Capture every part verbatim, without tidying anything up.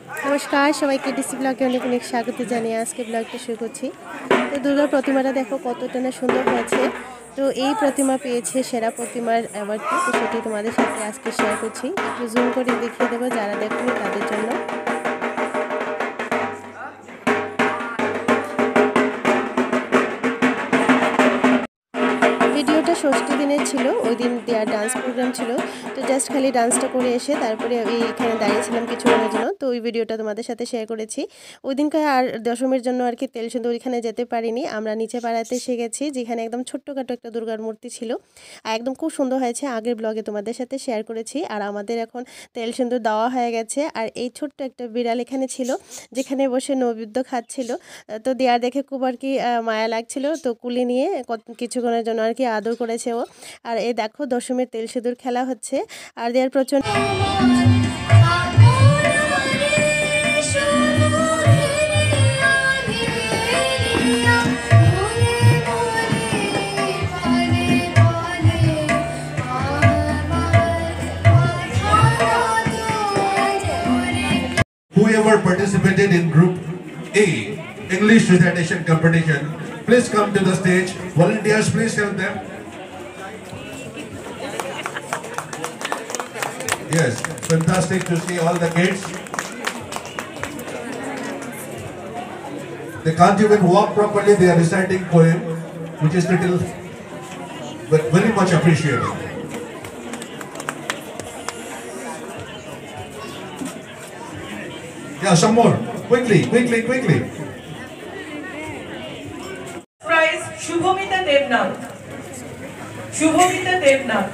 नमस्कार सबाइके डीसी ब्लगे अनेक अनेक स्वागत जानिए आज के ब्लगटा शुरू करছি। तो दुर्गा प्रतिमाटा देखो कतटा ना सुंदर হয়েছে। तो এই प्रतिमा পেয়েছে সেরা প্রতিমার অ্যাওয়ার্ডটি, তো সেটি তোমাদের সাথে আজকে শেয়ার করছি। একটু জুম করে দেখিয়ে দেবো যারা দেখোনি তাদের জন্য। ভিডিওটা ষষ্ঠী দিনের ছিল, ওই দিন দেওয়ার ডান্স প্রোগ্রাম ছিল। তো জাস্ট খালি ডান্সটা করে এসে তারপরে ওই এখানে দাঁড়িয়েছিলাম কিছুক্ষণের জন্য। তো ওই ভিডিওটা তোমাদের সাথে শেয়ার করেছি। ওই দিনকার আর দশমীর জন্য আর কি তেল সিঁদুর ওইখানে যেতে পারিনি, আমরা নিচে পাড়াতে এসে গেছি যেখানে একদম ছোট্টখাটো একটা দুর্গার মূর্তি ছিল আর একদম খুব সুন্দর হয়েছে। আগের ব্লগে তোমাদের সাথে শেয়ার করেছি। আর আমাদের এখন তেল সিঁদুর দেওয়া হয়ে গেছে আর এই ছোট্ট একটা বিড়াল এখানে ছিল যেখানে বসে নৈবেদ্য খাচ্ছিল। তো দেয়ার দেখে খুব আর কি মায়া লাগছিল, তো কুলি নিয়ে কিছুক্ষণের জন্য আর কি আদর করেছে ও। আর এই দেখো দশমীর তেল সিঁদুর খেলা হচ্ছে আর দেয়ার প্রচন্ড Whoever participated in Group A, English recitation competition, please come to the stage. Volunteers, please help them. Yes, fantastic to see all the kids. They can't even walk properly, they are reciting poem, which is little, but very much appreciated. Yeah, some more. Quickly, quickly, quickly. Prize Shubhamita Devnath. Shubhamita Devnath.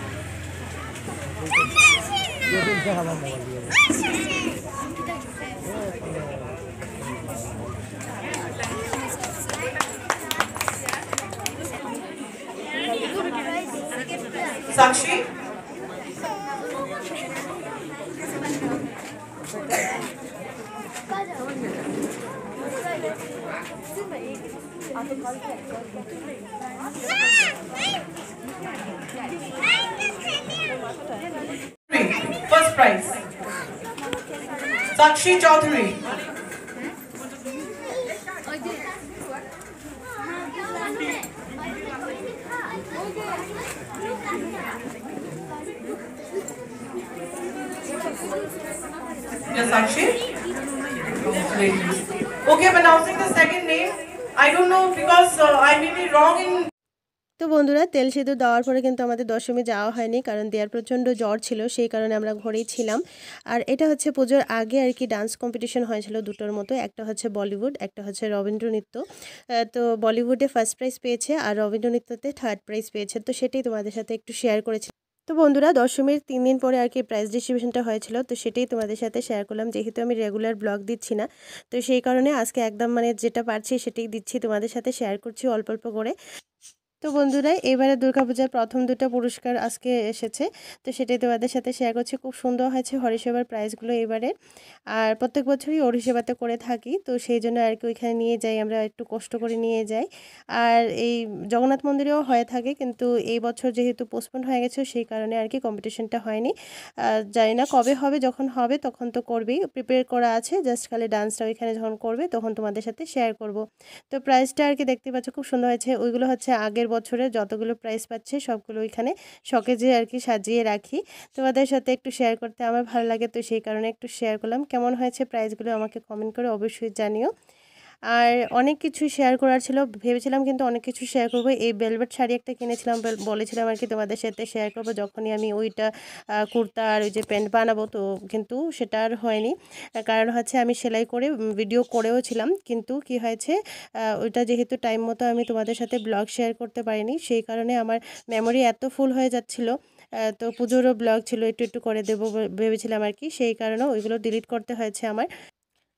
Sakshi. First prize. Sakshi Chaudhary. Yes, Sakshi. Okay, I'm announcing the second name. I don't know because uh, I may be wrong in. তো বন্ধুরা তেল সিঁদুর দেওয়ার পরে কিন্তু আমাদের দশমী যাওয়া হয়নি, কারণ দেয়ার প্রচণ্ড জ্বর ছিল, সেই কারণে আমরা ঘরেই ছিলাম। আর এটা হচ্ছে পুজোর আগে আর কি ডান্স কম্পিটিশন হয়েছিল দুটোর মতো, একটা হচ্ছে বলিউড, একটা হচ্ছে রবীন্দ্র নৃত্য। তো বলিউডে ফার্স্ট প্রাইজ পেয়েছে আর রবীন্দ্র নৃত্যতে থার্ড প্রাইজ পেয়েছে, তো সেটাই তোমাদের সাথে একটু শেয়ার করেছি। তো বন্ধুরা দশমীর তিন দিন পরে আর কি প্রাইজ ডিস্ট্রিবিউশনটা হয়েছিল, তো সেটাই তোমাদের সাথে শেয়ার করলাম। যেহেতু আমি রেগুলার ব্লগ দিচ্ছি না, তো সেই কারণে আজকে একদম মানে যেটা পারছি সেটাই দিচ্ছি, তোমাদের সাথে শেয়ার করছি অল্প অল্প করে। তো বন্ধুরা এবারে দুর্গাপূজার প্রথম দুটো পুরস্কার আজকে এসেছে, তো সেটাই তোমাদের সাথে শেয়ার করছি। খুব সুন্দর হয়েছে হরিসেবার প্রাইজগুলো এবারে, আর প্রত্যেক বছরই হরিসেবাতে করে থাকি, তো সেই জন্য আর কি ওইখানে নিয়ে যাই, আমরা একটু কষ্ট করে নিয়ে যাই। আর এই জগন্নাথ মন্দিরেও হয়ে থাকে, কিন্তু এই বছর যেহেতু পোস্টপোন হয়ে গেছে সেই কারণে আর কি কম্পিটিশনটা হয়নি। জানি না কবে হবে, যখন হবে তখন তো করবেই, প্রিপেয়ার করা আছে, জাস্ট খালি ডান্সটা ওইখানে যখন করবে তখন তোমাদের সাথে শেয়ার করব। তো প্রাইজটা আর কি দেখতে পাচ্ছ খুব সুন্দর হয়েছে। ওইগুলো হচ্ছে আগের বছরে যতগুলো প্রাইজ পাচ্ছে সবগুলো ওইখানে শকেজে আর কি সাজিয়ে রাখি, তোমাদের সাথে একটু শেয়ার করতে আমার ভালো লাগে, তো সেই কারণে একটু শেয়ার করলাম। কেমন হয়েছে প্রাইজগুলো আমাকে কমেন্ট করে অবশ্যই জানিও। আর অনেক কিছু শেয়ার করার ছিল, ভেবেছিলাম কিন্তু অনেক কিছু শেয়ার করবো। এই বেলভেট শাড়ি একটা কিনেছিলাম, বলেছিলাম আর কি তোমাদের সাথে শেয়ার করবো যখনই আমি ওইটা কুর্তা আর ওই যে প্যান্ট বানাবো, তো কিন্তু সেটা আর হয়নি। কারণ হচ্ছে আমি সেলাই করে ভিডিও করেও ছিলাম, কিন্তু কি হয়েছে ওইটা যেহেতু টাইম মতো আমি তোমাদের সাথে ব্লগ শেয়ার করতে পারিনি, সেই কারণে আমার মেমোরি এত ফুল হয়ে যাচ্ছিলো। তো পুজোরও ব্লগ ছিল, একটু একটু করে দেবো ভেবেছিলাম আর কি, সেই কারণে ওইগুলো ডিলিট করতে হয়েছে আমার।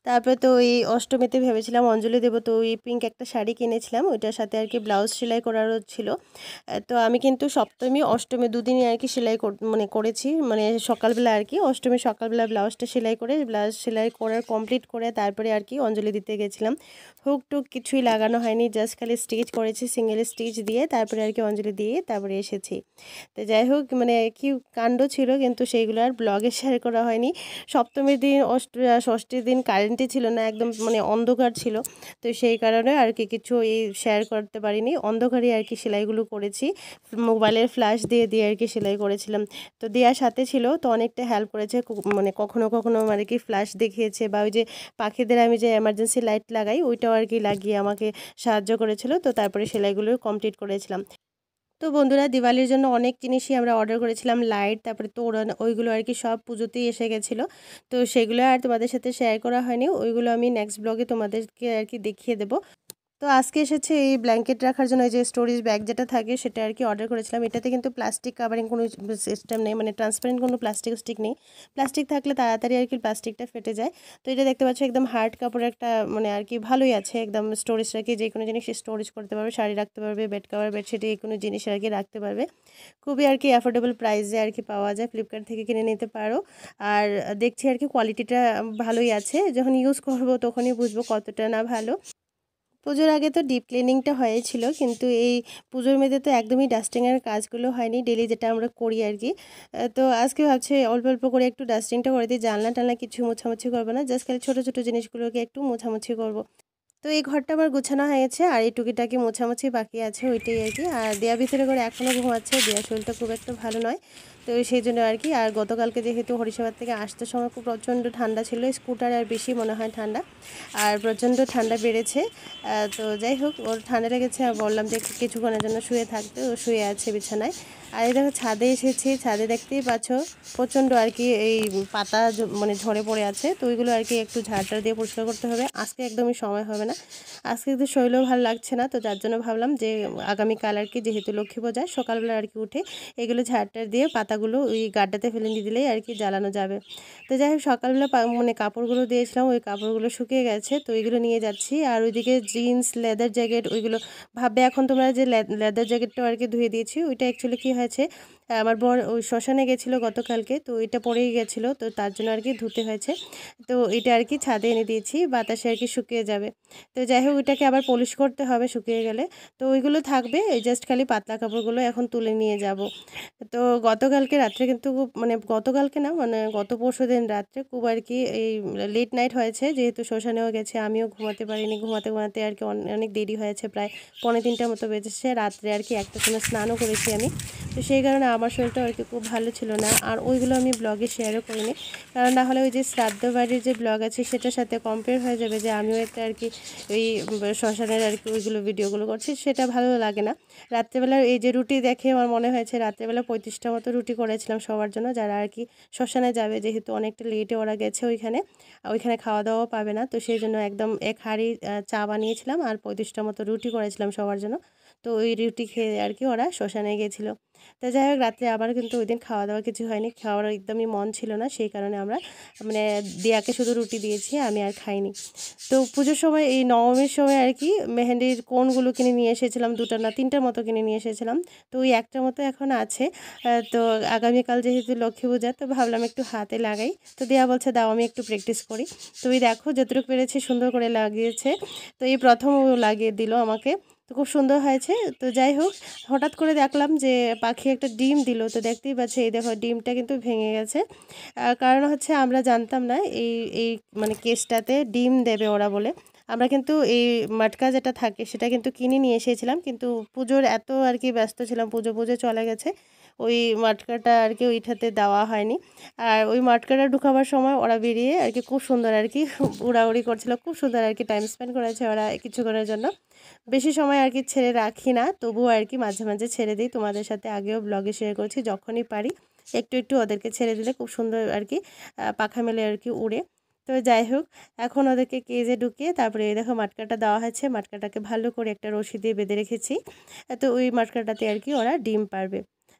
তারপরে তো এই অষ্টমীতে ভেবেছিলাম অঞ্জলি দেবো, তো ওই পিঙ্ক একটা শাড়ি কিনেছিলাম, ওইটার সাথে আর কি ব্লাউজ সেলাই করারও ছিল। তো আমি কিন্তু সপ্তমী অষ্টমী দুদিনই আর কি সেলাই মানে করেছি, মানে সকালবেলা আর কি অষ্টমী সকালবেলা ব্লাউজটা সেলাই করে ব্লাউজ সেলাই করার কমপ্লিট করে তারপরে আর কি অঞ্জলি দিতে গেছিলাম। হুক টুক কিছুই লাগানো হয়নি, জাস্ট খালি স্টিচ করেছি সিঙ্গেল স্টিচ দিয়ে, তারপরে আর কি অঞ্জলি দিয়ে তারপরে এসেছি। তো যাই হোক মানে কি কাণ্ড ছিল, কিন্তু সেইগুলো আর ব্লগে শেয়ার করা হয়নি। সপ্তমীর দিন অষ্ট ষষ্ঠীর দিন কারেন্টই ছিল না, একদম মানে অন্ধকার ছিল, তো সেই কারণে আর কি কিছু এই শেয়ার করতে পারিনি। অন্ধকারে আর কি সেলাইগুলো করেছি, মোবাইলের ফ্ল্যাশ দিয়ে দিয়ে আর কি সেলাই করেছিলাম। তো দেওয়ার সাথে ছিল, তো অনেকটা হেল্প করেছে, মানে কখনো কখনো মানে কি ফ্ল্যাশ দেখিয়েছে, বা ওই যে পাখিদের আমি যে এমার্জেন্সি লাইট লাগাই ওইটাও আর কি লাগিয়ে আমাকে সাহায্য করেছিল। তো তারপরে সেলাইগুলো কমপ্লিট করেছিলাম। তো বন্ধুরা দিওয়ালির জন্য অনেক জিনিসই আমরা অর্ডার করেছিলাম, লাইট তারপরে তোরণ, ওইগুলো আর কি সব পুজোতেই এসে গেছিলো। তো সেগুলো আর তোমাদের সাথে শেয়ার করা হয়নি, ওইগুলো আমি নেক্সট ব্লগে তোমাদেরকে আর কি দেখিয়ে দেবো। তো আজকে এসেছে এই ব্ল্যাঙ্কেট রাখার জন্য, এই যে স্টোরেজ ব্যাগ যেটা থাকে সেটা আর কি অর্ডার করেছিলাম। এটাতে কিন্তু প্লাস্টিক কাভারিং কোনো সিস্টেম নেই, মানে ট্রান্সপারেন্ট কোনো প্লাস্টিক স্টিক নেই। প্লাস্টিক থাকলে তাড়াতাড়ি আর কি প্লাস্টিকটা ফেটে যায়। তো এটা দেখতে পাচ্ছ একদম হার্ড কাপড়ের একটা, মানে আর কি ভালোই আছে, একদম স্টোরেজ রাখি, যে কোনো জিনিস স্টোরেজ করতে পারবে, শাড়ি রাখতে পারবে, বেড কাভার বেডশিট এই কোনো জিনিস আর কি রাখতে পারবে। খুবই আর কি অ্যাফোর্ডেবল প্রাইসে আর কি পাওয়া যায়, ফ্লিপকার্ট থেকে কিনে নিতে পারো। আর দেখছি আর কি কোয়ালিটিটা ভালোই আছে, যখন ইউজ করবো তখনই বুঝবো কতটা না ভালো। পুজোর আগে তো ডিপ ক্লিনিংটা হয়েছিল, কিন্তু এই পুজোর মধ্যে তো একদমই ডাস্টিংয়ের কাজগুলো হয়নি, ডেলি যেটা আমরা করি আর কি। তো আজকে ভাবছি অল্প অল্প করে একটু ডাস্টিংটা করে দিই, জানলা টানলা কিছু মোছামুছি করবো না, জাস্ট খালি ছোটো ছোটো জিনিসগুলোকে একটু মোছামুছি করবো। তো এই ঘরটা আমার গোছানো হয়ে গেছে, আর এই টুকিটাকি মোছামুছি বাকি আছে, ওইটাই আর কি। আর দেয়া ভিতরে করে এখনও ঘুমাচ্ছে, দেয়া শরীরটা খুব একটা ভালো নয়, তো সেই জন্য আর কি। আর গতকালকে যেহেতু হরিষাবাদ থেকে আসতে সময় খুব প্রচণ্ড ঠান্ডা ছিল, স্কুটারে আর বেশি মনে হয় ঠান্ডা, আর প্রচণ্ড ঠান্ডা বেড়েছে। তো যাই হোক ওর ঠান্ডা লেগেছে, আর বললাম যে কিছুক্ষণের জন্য শুয়ে থাকতে, ও শুয়ে আছে বিছানায়। আর এই দেখো ছাদে এসেছি, ছাদে দেখতেই পাচ্ছ প্রচণ্ড আর কি এই পাতা মানে ঝরে পড়ে আছে, তো ওইগুলো আর কি একটু ঝাড়টা দিয়ে পরিষ্কার করতে হবে। আজকে একদমই সময় হবে না, আজকে কিন্তু শরীরও ভালো লাগছে না, তো যার জন্য ভাবলাম যে আগামীকাল আর কি যেহেতু লক্ষ্মী পূজা সকালবেলা আর কি উঠে এগুলো ঝাড়টা দিয়ে পাতাগুলো ওই গাড্ডাতে ফেলে দিয়ে দিলেই আর কি জ্বালানো যাবে। তো যাই হোক সকালবেলা মানে কাপড়গুলো দিয়েছিলাম, ওই কাপড়গুলো শুকিয়ে গেছে, তো এইগুলো নিয়ে যাচ্ছি। আর ওইদিকে জিন্স লেদার জ্যাকেট ওইগুলো ভাববে এখন তোমরা যে লেদার জ্যাকেটটাও আর কি ধুয়ে দিয়েছি, ওইটা অ্যাকচুয়ালি কী হয়েছে, আমার বর ওই শ্মশানে গেছিলো গতকালকে, তো এটা পরেই গেছিলো, তো তার জন্য আর কি ধুতে হয়েছে। তো এটা আর কি ছাদে এনে দিয়েছি, বাতাসে আর কি শুকিয়ে যাবে। তো যাই হোক ওইটাকে আবার পলিশ করতে হবে শুকিয়ে গেলে, তো ওইগুলো থাকবে, এই জাস্ট খালি পাতলা কাপড়গুলো এখন তুলে নিয়ে যাব। তো গতকালকে রাত্রে কিন্তু মানে গতকালকে না মানে গত পরশু দিন রাত্রে খুব আর কি এই লেট নাইট হয়েছে, যেহেতু শ্মশানেও গেছে, আমিও ঘুমাতে পারিনি, ঘুমাতে ঘুমাতে আর কি অনেক দেরি হয়েছে, প্রায় পৌনে তিনটার মতো বেজেছে রাত্রে আর কি, একটা সময় স্নানও করেছি আমি। তো সেই কারণে আমার শরীরটা আর কি খুব ভালো ছিল না, আর ওইগুলো আমি ব্লগে শেয়ারও করিনি, কারণ না হলে ওই যে শ্রাদ্ধ বাড়ির যে ব্লগ আছে সেটার সাথে কম্পেয়ার হয়ে যাবে যে আমিও একটা আর কি ওই শ্মশানের আর কি ওইগুলো ভিডিওগুলো করছি, সেটা ভালো লাগে না। রাত্রেবেলার এই যে রুটি দেখে আমার মনে হয়েছে রাত্রেবেলা পঁয়ত্রিশটা মতো রুটি করেছিলাম সবার জন্য, যারা আর কি শ্মশানে যাবে, যেহেতু অনেকটা লেটে ওরা গেছে ওইখানে, ওইখানে খাওয়া দাওয়াও পাবে না, তো সেই জন্য একদম এক হাঁড়ি চা বানিয়েছিলাম আর পঁয়ত্রিশটা মতো রুটি করেছিলাম সবার জন্য। তো ওই রুটি খেয়ে আর কি ওরা শ্মশানে গেছিলো। তো যাই হোক রাত্রে আবার কিন্তু ওই দিন খাওয়া দাওয়া কিছু হয়নি, খাওয়ার একদমই মন ছিল না, সেই কারণে আমরা মানে দিয়াকে শুধু রুটি দিয়েছি, আমি আর খাইনি। তো পুজোর সময় এই নবমীর সময় আর কি মেহেন্দির কোনগুলো কিনে নিয়ে এসেছিলাম, দুটা না তিনটার মতো কিনে নিয়ে এসেছিলাম, তো ওই একটা মতো এখন আছে। তো আগামীকাল যেহেতু লক্ষ্মী পূজা, তো ভাবলাম একটু হাতে লাগাই, তো দেয়া বলছে দাও আমি একটু প্র্যাকটিস করি। তো ওই দেখো যতটুকু পেরেছি সুন্দর করে লাগিয়েছে, তো এই প্রথম ও লাগিয়ে দিল আমাকে, তো খুব সুন্দর হয়েছে। তো যাই হোক হঠাৎ করে দেখলাম যে পাখি একটা ডিম দিল, তো দেখতেই পাচ্ছি এই দেখো ডিমটা কিন্তু ভেঙে গেছে, কারণ হচ্ছে আমরা জানতাম না এই এই মানে কেসটাতে ডিম দেবে ওরা বলে। আমরা কিন্তু এই মাটকা যেটা থাকে সেটা কিন্তু কিনে নিয়ে এসেছিলাম, কিন্তু পুজোর এত আর কি ব্যস্ত ছিলাম, পুজো পুজো চলে গেছে, ওই মাটকাটা আর কি ওইটাতে দেওয়া হয়নি। আর ওই মাটকাটা ঢুকাবার সময় ওরা বেরিয়ে আর কি খুব সুন্দর আর কি উড়াউড়ি করছিল, খুব সুন্দর আর কি টাইম স্পেন্ড করেছে ওরা কিছুক্ষণের জন্য। বেশি সময় আর কি ছেড়ে রাখি না, তবুও আর কি মাঝে মাঝে ছেড়ে দিই, তোমাদের সাথে আগেও ব্লগে শেয়ার করছি, যখনই পারি একটু একটু ওদেরকে ছেড়ে দিলে খুব সুন্দর আর কি পাখা মেলে আর কি উড়ে। তো যাই হোক এখন ওদেরকে কেজে ঢুকিয়ে তারপরে এই দেখো মাটকাটা দেওয়া হয়েছে, মাটকাটাকে ভালো করে একটা রশি দিয়ে বেঁধে রেখেছি, তো ওই মাটকাটাতে আর কি ওরা ডিম পারবে।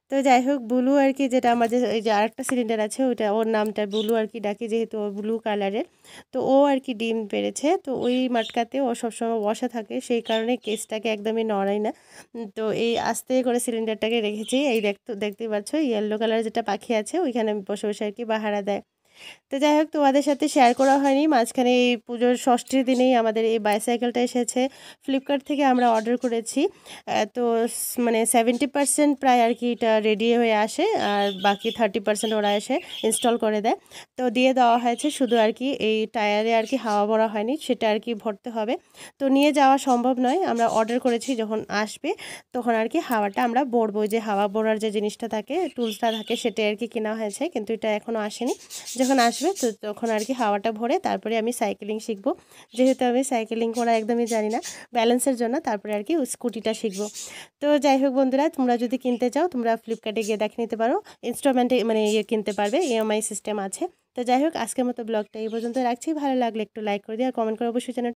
তো যাই হোক ব্লু আর কি যেটা আমাদের এই যে আরেকটা সিলিন্ডার আছে ওইটা ওর নামটা ব্লু আর কি ডাকি যেহেতু ও ব্লু কালারের। তো ও আর কি ডিম পেড়েছে, তো ওই মাটকাতে ও সবসময় বসা থাকে, সেই কারণে কেসটাকে একদমই নড়াই না। তো এই আস্তে করে সিলিন্ডারটাকে রেখেছি। এই দেখতে দেখতেই পাচ্ছ ইয়েলো কালার যেটা পাখি আছে ওইখানে বসে বসে আর কি পাহারা দেয়। তো যাই হোক তোমাদের সাথে শেয়ার করা হয়নি, মাঝখানে এই পুজোর ষষ্ঠীর দিনেই আমাদের এই বাইসাইকেলটা এসেছে। ফ্লিপকার্ট থেকে আমরা অর্ডার করেছি। তো মানে সেভেন্টি পার্সেন্ট প্রায় আর কি এটা রেডি হয়ে আসে, আর বাকি থার্টি পার্সেন্ট ওরা এসে ইনস্টল করে দেয়। তো দিয়ে দেওয়া হয়েছে, শুধু আর কি এই টায়ারে আর কি হাওয়া ভরা হয়নি, সেটা আর কি ভরতে হবে। তো নিয়ে যাওয়া সম্ভব নয়, আমরা অর্ডার করেছি, যখন আসবে তখন আর কি হাওয়াটা আমরা ভরবো। যে হাওয়া ভরার যে জিনিসটা থাকে টুলসটা থাকে সেটাই আর কি কেনা হয়েছে, কিন্তু এটা এখনও আসেনি। যখন আসবে তো তখন আর কি হাওয়াটা ভরে তারপরে আমি সাইকেলিং শিখবো। যেহেতু আমি সাইকেলিং করা একদমই জানি না, ব্যালেন্সের জন্য তারপরে আর কি স্কুটিটা শিখবো। তো যাই হোক বন্ধুরা, তোমরা যদি কিনতে চাও তোমরা ফ্লিপকার্টে গিয়ে দেখে নিতে পারো, ইনস্টলমেন্টে মানে ইয়ে কিনতে পারবে, ইএমআই সিস্টেম আছে। তো যাই হোক আজকের মতো ব্লগটা এই পর্যন্ত রাখছি। ভালো লাগলে একটু লাইক করে দিও আর কমেন্ট করে অবশ্যই চ্যানেল